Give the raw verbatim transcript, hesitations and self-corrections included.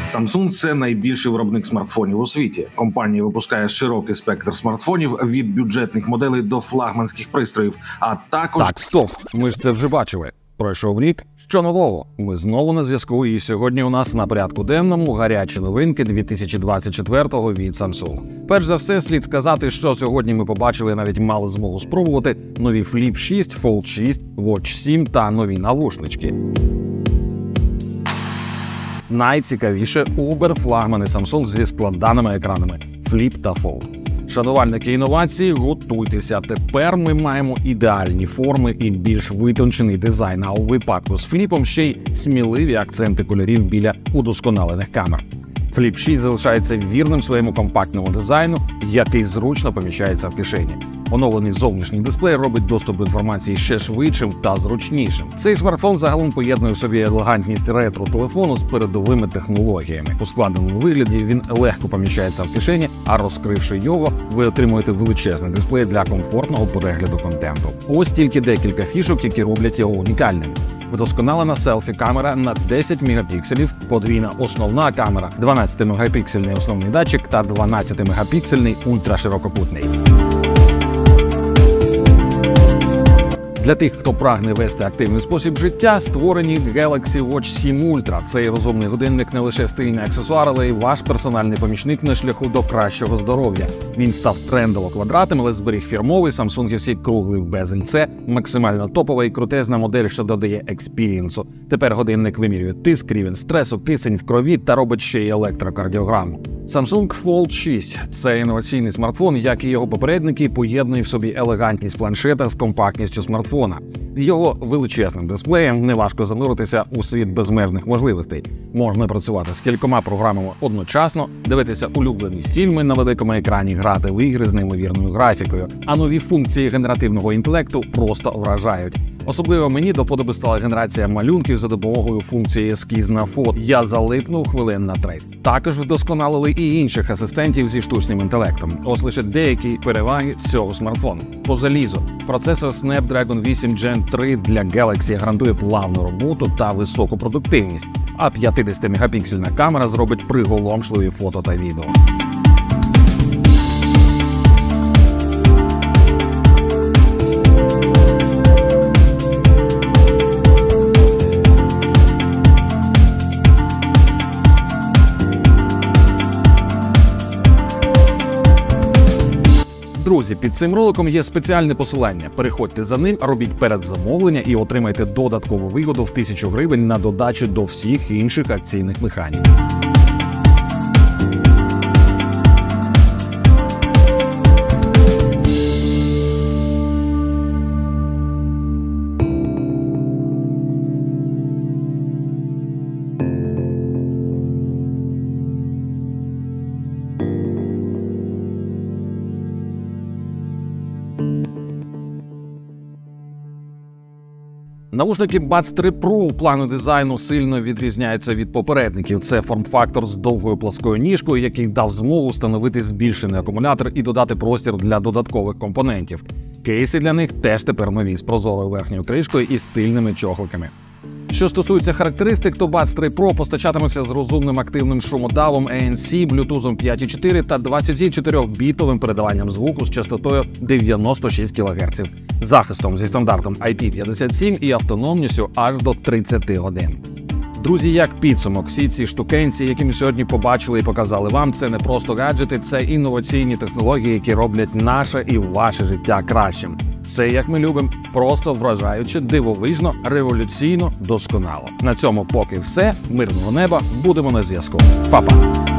Samsung – це найбільший виробник смартфонів у світі. Компанія випускає широкий спектр смартфонів від бюджетних моделей до флагманських пристроїв, а також… Так, стоп, ми ж це вже бачили. Пройшов рік, що нового? Ми знову на зв'язку, і сьогодні у нас на порядку денному гарячі новинки дві тисячі двадцять четвертого від Samsung. Перш за все, слід сказати, що сьогодні ми побачили, навіть мали змогу спробувати, нові Flip шість, Fold шість, Watch сім та нові навушнички. Найцікавіше – Uber-флагмани Samsung зі складаними екранами Flip та Fold. Шанувальники інновацій, готуйтеся. Тепер ми маємо ідеальні форми і більш витончений дизайн, а у випадку з Flip'ом ще й сміливі акценти кольорів біля удосконалених камер. Flip шість залишається вірним своєму компактному дизайну, який зручно поміщається в кишені. Оновлений зовнішній дисплей робить доступ до інформації ще швидшим та зручнішим. Цей смартфон загалом поєднує в собі елегантність ретро-телефону з передовими технологіями. У складеному вигляді він легко поміщається в кишені, а розкривши його, ви отримуєте величезний дисплей для комфортного перегляду контенту. Ось тільки декілька фішок, які роблять його унікальним. Вдосконалена селфі-камера на десять мегапікселів, подвійна основна камера, дванадцятимегапіксельний основний датчик та дванадцятимегапіксельний ультраширококутний. Для тих, хто прагне вести активний спосіб життя, створені Galaxy Watch сім Ultra. Цей розумний годинник не лише стильний аксесуар, але й ваш персональний помічник на шляху до кращого здоров'я. Він став трендово квадратним, але зберіг фірмовий самсунгівський круглий безель. Це максимально топова і крутезна модель, що додає експірієнсу. Тепер годинник вимірює тиск, рівень стресу, кисень в крові та робить ще й електрокардіограму. Samsung Fold шість – це інноваційний смартфон, як і його попередники, поєднує в собі елегантність планшета з компактністю смартфона. Його величезним дисплеєм неважко зануритися у світ безмежних можливостей. Можна працювати з кількома програмами одночасно, дивитися улюблені фільми на великому екрані, грати в ігри з неймовірною графікою. А нові функції генеративного інтелекту просто вражають. Особливо мені до вподоби стала генерація малюнків за допомогою функції ескіз на фото. Я залипнув хвилин на тридцять. Також вдосконалили і інших асистентів зі штучним інтелектом. Ось лише деякі переваги цього смартфону. По залізу. Процесор Snapdragon вісім Gen три для Galaxy гарантує плавну роботу та високу продуктивність, а п'ятдесятимегапіксельна камера зробить приголомшливі фото та відео. Друзі, під цим роликом є спеціальне посилання. Переходьте за ним, робіть передзамовлення і отримайте додаткову вигоду в тисячу гривень на додачу до всіх інших акційних механік. Навушники Buds три Pro у плану дизайну сильно відрізняються від попередників. Це форм-фактор з довгою пласкою ніжкою, який дав змогу встановити збільшений акумулятор і додати простір для додаткових компонентів. Кейси для них теж тепер нові, з прозорою верхньою кришкою і стильними чохликами. Що стосується характеристик, то Buds три Pro постачатиметься з розумним активним шумодавом ей ен сі, блютузом п'ять і чотири та двадцятичотирьохбітовим передаванням звуку з частотою дев'яносто шість кілогерців, захистом зі стандартом ай пі п'ятдесят сім і автономністю аж до тридцяти годин. Друзі, як підсумок, всі ці штукенці, які ми сьогодні побачили і показали вам, це не просто гаджети, це інноваційні технології, які роблять наше і ваше життя кращим. Це, як ми любимо, просто вражаюче, дивовижно, революційно, досконало. На цьому поки все. Мирного неба. Будемо на зв'язку. Па-па!